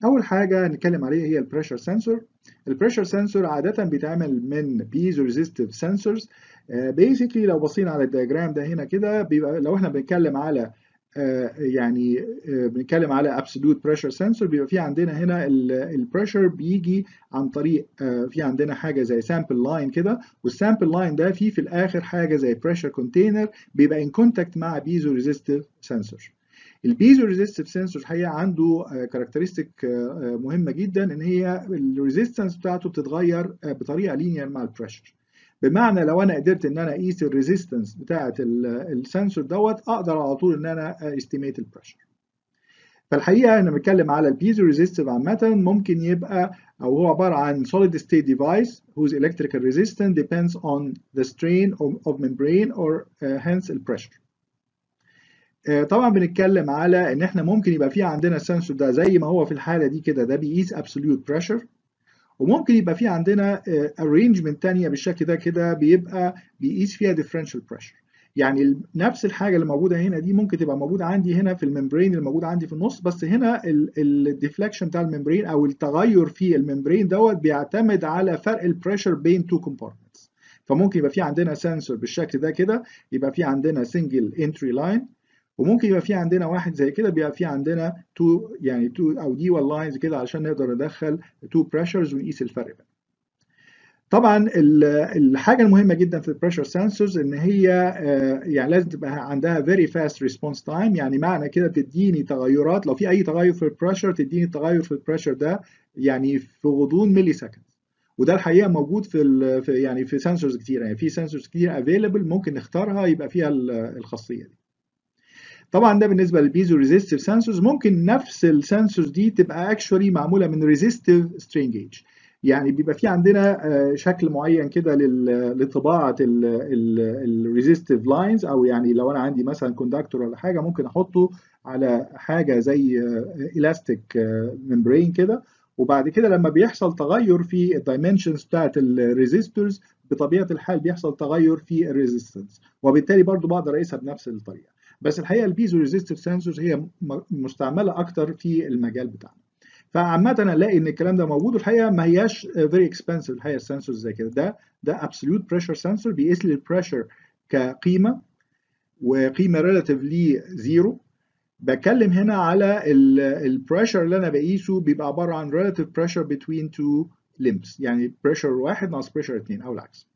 اول حاجه نتكلم عليها هي البريشر سنسور. البريشر سنسور عاده بيتعمل من بيزو ريزيستيف سنسورز. بيسكلي لو بصينا على الدياجرام ده هنا كده، بيبقى لو احنا بنتكلم على بنتكلم على ابسولوت بريشر سنسور، بيبقى في عندنا هنا البريشر بيجي عن طريق في عندنا حاجه زي سامبل لاين كده، والسامبل لاين ده فيه في الاخر حاجه زي بريشر كونتينر بيبقى ان كونتاكت مع بيزو ريزيستيف سنسور. البيزو ريزيستيف سنسور الحقيقه عنده كاركترستيك مهمه جدا، ان هي الريزيستنس بتاعته بتتغير بطريقه لينير مع البريشر. بمعنى لو انا قدرت ان انا اقيس الريزيستنس بتاعه السنسور دوت، اقدر على طول ان انا استيميت البريشر. فالحقيقه انا بتكلم على البيزو ريزيستيف عامه، ممكن يبقى او هو عباره عن solid state device whose electrical resistance depends on the strain of membrane or hence the pressure. طبعا بنتكلم على ان احنا ممكن يبقى في عندنا السنسور ده زي ما هو في الحاله دي كده، ده بيقيس absolute pressure، وممكن يبقى في عندنا arrangement تانية بالشكل ده كده بيبقى بيقيس فيها differential pressure. يعني نفس الحاجه اللي موجوده هنا دي ممكن تبقى موجوده عندي هنا في الممبرين اللي موجود عندي في النص، بس هنا الديفليكشن بتاع الممبرين او التغير في الممبرين دوت بيعتمد على فرق البريشر بين تو compartments. فممكن يبقى في عندنا سنسور بالشكل ده كده، يبقى في عندنا single entry line، وممكن يبقى في عندنا واحد زي كده بيبقى في عندنا تو او دي لاينز كده علشان نقدر ندخل تو بريشرز ونقيس الفرق بينهم. طبعا الحاجه المهمه جدا في البريشر سنسورز ان هي يعني لازم تبقى عندها very fast response time. يعني معنى كده تديني تغيرات، لو في اي تغير في البريشر تديني التغير في البريشر ده يعني في غضون ملي سكند. وده الحقيقه موجود في يعني في سنسورز كتير، يعني في سنسورز كتير افيلبل ممكن نختارها يبقى فيها الخاصيه دي. طبعا ده بالنسبه للبيزو ريزيستيف سنسورز. ممكن نفس السنسورز دي تبقى اكشولي معموله من ريزيستيف سترين جيج، يعني بيبقى في عندنا شكل معين كده لطباعه الريزيستيف لاينز، او يعني لو انا عندي مثلا كوندكتور ولا حاجه ممكن احطه على حاجه زي الاستيك ممبرين كده، وبعد كده لما بيحصل تغير في الدايمنشنز بتاعت الريزيستورز بطبيعه الحال بيحصل تغير في الريزيستنس، وبالتالي برضو بقدر اقيسها بنفس الطريقه. بس الحقيقه البيزو ريزيستيف سنسورز هي مستعمله اكتر في المجال بتاعنا. فعامه الاقي ان الكلام ده موجود، والحقيقه ما هياش فيري اكسبنسيف الحقيقه السنسورز زي كده. ده ابسوليوت بريشر سنسور بيقيس لي البريشر كقيمه، وقيمه ريلاتيفلي زيرو. بتكلم هنا على البريشر اللي انا بقيسه بيبقى عباره عن relative pressure between two limbs، يعني بريشر واحد ناقص بريشر اثنين او العكس.